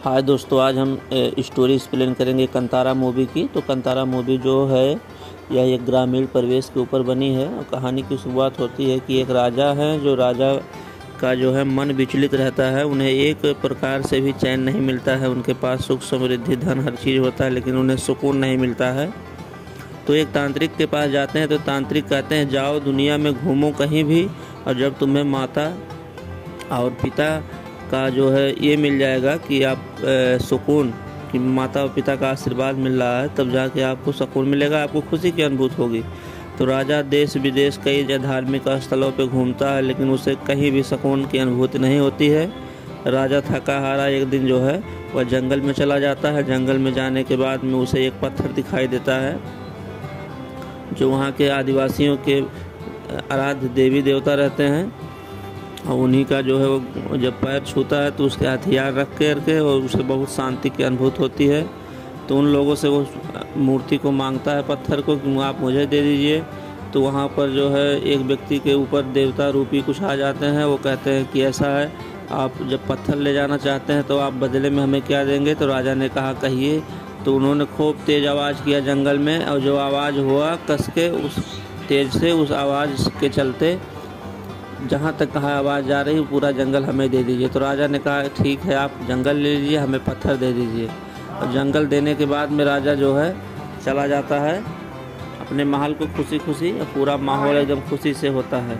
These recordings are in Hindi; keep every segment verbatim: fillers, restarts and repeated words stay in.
हाय दोस्तों, आज हम स्टोरी एक्सप्लेन करेंगे कंतारा मूवी की। तो कंतारा मूवी जो है यह एक ग्रामीण परिवेश के ऊपर बनी है और कहानी की शुरुआत होती है कि एक राजा है। जो राजा का जो है मन विचलित रहता है, उन्हें एक प्रकार से भी चैन नहीं मिलता है। उनके पास सुख समृद्धि धन हर चीज़ होता है, लेकिन उन्हें सुकून नहीं मिलता है। तो एक तांत्रिक के पास जाते हैं तो तांत्रिक कहते हैं जाओ दुनिया में घूमो कहीं भी, और जब तुम्हें माता और पिता का जो है ये मिल जाएगा कि आप सुकून कि माता और पिता का आशीर्वाद मिल रहा है, तब जाके आपको सुकून मिलेगा, आपको खुशी की अनुभूति होगी। तो राजा देश विदेश कई धार्मिक स्थलों पे घूमता है, लेकिन उसे कहीं भी सुकून की अनुभूति नहीं होती है। राजा थका हारा एक दिन जो है वह जंगल में चला जाता है। जंगल में जाने के बाद में उसे एक पत्थर दिखाई देता है जो वहाँ के आदिवासियों के आराध्य देवी देवता रहते हैं, और उन्हीं का जो है वो जब पैर छूता है तो उसके हथियार रख कर के और उसे बहुत शांति की अनुभूति होती है। तो उन लोगों से वो मूर्ति को मांगता है, पत्थर को, कि आप मुझे दे दीजिए। तो वहाँ पर जो है एक व्यक्ति के ऊपर देवता रूपी कुछ आ जाते हैं। वो कहते हैं कि ऐसा है, आप जब पत्थर ले जाना चाहते हैं तो आप बदले में हमें क्या देंगे। तो राजा ने कहा कहिए। तो उन्होंने खूब तेज़ आवाज़ किया जंगल में, और जो आवाज़ हुआ कस के उस तेज़ से, उस आवाज़ के चलते जहाँ तक कहा आवाज़ जा रही पूरा जंगल हमें दे दीजिए। तो राजा ने कहा ठीक है, आप जंगल ले लीजिए, हमें पत्थर दे दीजिए। और जंगल देने के बाद में राजा जो है चला जाता है अपने महल को खुशी खुशी, और पूरा माहौल एकदम खुशी से होता है।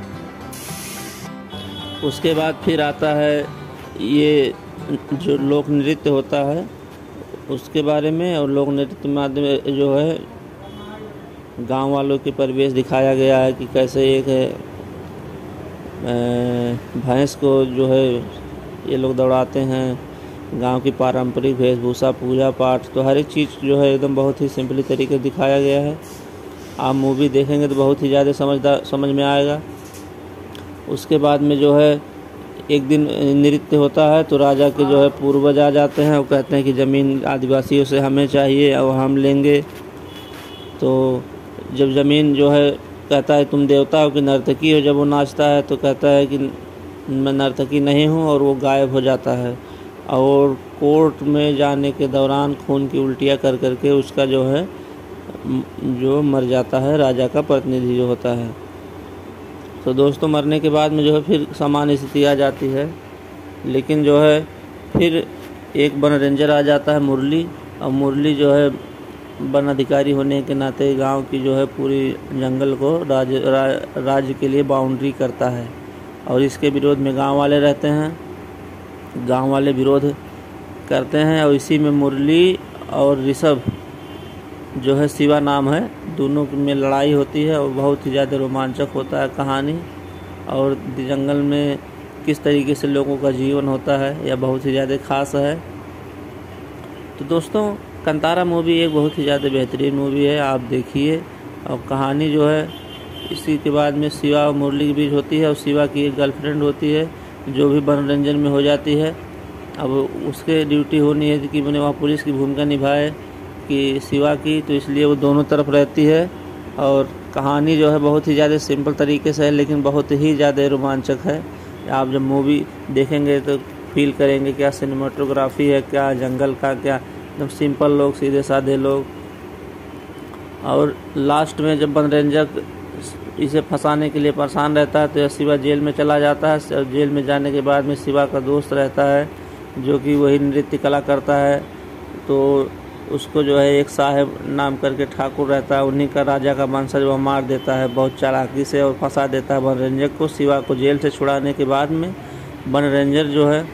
उसके बाद फिर आता है ये जो लोक नृत्य होता है उसके बारे में, और लोक नृत्य के माध्यम जो है गांव वालों के परिवेश दिखाया गया है कि कैसे एक है भैंस को जो है ये लोग दौड़ाते हैं, गांव की पारंपरिक वेशभूषा, पूजा पाठ, तो हर एक चीज़ जो है एकदम बहुत ही सिंपली तरीके से दिखाया गया है। आप मूवी देखेंगे तो बहुत ही ज़्यादा समझदार समझ में आएगा। उसके बाद में जो है एक दिन नृत्य होता है तो राजा के जो है पूर्वज आ जाते हैं, वो कहते हैं कि ज़मीन आदिवासियों से हमें चाहिए और हम लेंगे। तो जब ज़मीन जो है कहता है तुम देवता हो कि नर्तकी हो, जब वो नाचता है तो कहता है कि मैं नर्तकी नहीं हूँ, और वो गायब हो जाता है। और कोर्ट में जाने के दौरान खून की उल्टियाँ कर करके उसका जो है जो मर जाता है, राजा का प्रतिनिधि जो होता है। तो दोस्तों मरने के बाद में जो है फिर सामान्य स्थिति आ जाती है, लेकिन जो है फिर एक वन रेंजर आ जाता है मुरली, और मुरली जो है वन अधिकारी होने के नाते गांव की जो है पूरी जंगल को राज्य रा, राज्य के लिए बाउंड्री करता है, और इसके विरोध में गांव वाले रहते हैं। गांव वाले विरोध करते हैं, और इसी में मुरली और ऋषभ जो है शिवा नाम है, दोनों में लड़ाई होती है, और बहुत ही ज़्यादा रोमांचक होता है कहानी। और जंगल में किस तरीके से लोगों का जीवन होता है यह बहुत ही ज़्यादा खास है। तो दोस्तों कंतारा मूवी एक बहुत ही ज़्यादा बेहतरीन मूवी है, आप देखिए। और कहानी जो है इसी के बाद में शिवा और मुरली के बीच होती है, और शिवा की एक गर्लफ्रेंड होती है जो भी मनोरंजन में हो जाती है। अब उसके ड्यूटी होनी है कि मैंने वहाँ पुलिस की भूमिका निभाए कि शिवा की, तो इसलिए वो दोनों तरफ रहती है। और कहानी जो है बहुत ही ज़्यादा सिंपल तरीके से है, लेकिन बहुत ही ज़्यादा रोमांचक है। आप जब मूवी देखेंगे तो फील करेंगे क्या सिनेमाटोग्राफी है, क्या जंगल का, क्या एकदम सिंपल लोग, सीधे साधे लोग। और लास्ट में जब वन रेंजर इसे फंसाने के लिए परेशान रहता है तो शिवा जेल में चला जाता है, और जेल में जाने के बाद में शिवा का दोस्त रहता है जो कि वही नृत्य कला करता है। तो उसको जो है एक साहब नाम करके ठाकुर रहता है, उन्हीं का राजा का वंशज, वह मार देता है बहुत चालाकी से और फंसा देता है वन रेंजर को। शिवा को जेल से छुड़ाने के बाद में वन रेंजर जो है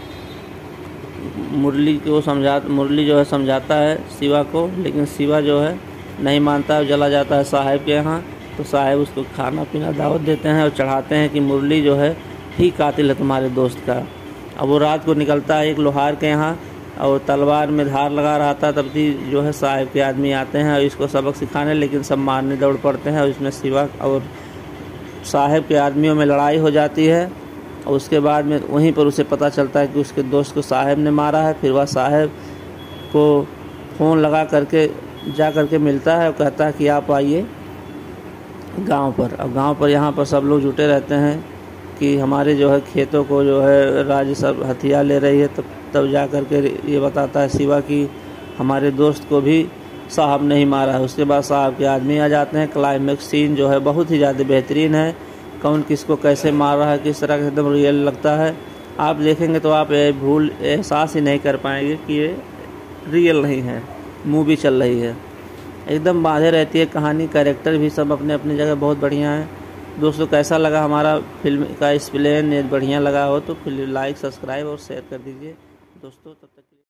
मुरली को समझा मुरली जो है समझाता है शिवा को, लेकिन शिवा जो है नहीं मानता है, चला जाता है साहब के यहाँ। तो साहब उसको खाना पीना दावत देते हैं और चढ़ाते हैं कि मुरली जो है ही कातिल है तुम्हारे दोस्त का। अब वो रात को निकलता है एक लोहार के यहाँ, और तलवार में धार लगा रहा था, तब भी जो है साहब के आदमी आते हैं और इसको सबक सिखाने, लेकिन सब मारने दौड़ पड़ते हैं, और इसमें शिवा और साहब के आदमियों में लड़ाई हो जाती है। और उसके बाद में वहीं पर उसे पता चलता है कि उसके दोस्त को साहब ने मारा है। फिर वह साहब को फ़ोन लगा करके जा करके मिलता है और कहता है कि आप आइए गांव पर। अब गांव पर यहाँ पर सब लोग जुटे रहते हैं कि हमारे जो है खेतों को जो है राज्य सब हथियार ले रही है, तो तब जा कर के ये बताता है शिवा कि हमारे दोस्त को भी साहब नहीं मारा है। उसके बाद साहब के आदमी आ जाते हैं। क्लाइमेक्स सीन जो है बहुत ही ज़्यादा बेहतरीन है, कौन किसको कैसे मार रहा है, किस तरह का एकदम रियल लगता है। आप देखेंगे तो आप ये भूल एहसास ही नहीं कर पाएंगे कि ये रियल नहीं है, मूवी चल रही है। एकदम बांधे रहती है कहानी, कैरेक्टर भी सब अपने अपनी जगह बहुत बढ़िया है। दोस्तों कैसा लगा हमारा फिल्म का एक्सप्लेन, बढ़िया लगा हो तो फिर लाइक सब्सक्राइब और शेयर कर दीजिए दोस्तों। तब तक